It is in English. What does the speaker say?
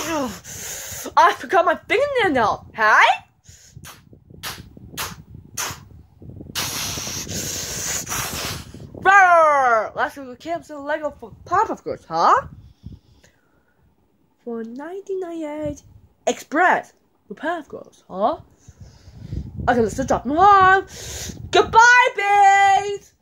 I forgot my fingernail. Hey? Last week we came to Lego for Powerpuff Girls, huh? For 1998 Express for Powerpuff Girls, huh? Okay, let's drop them off. Goodbye, babes!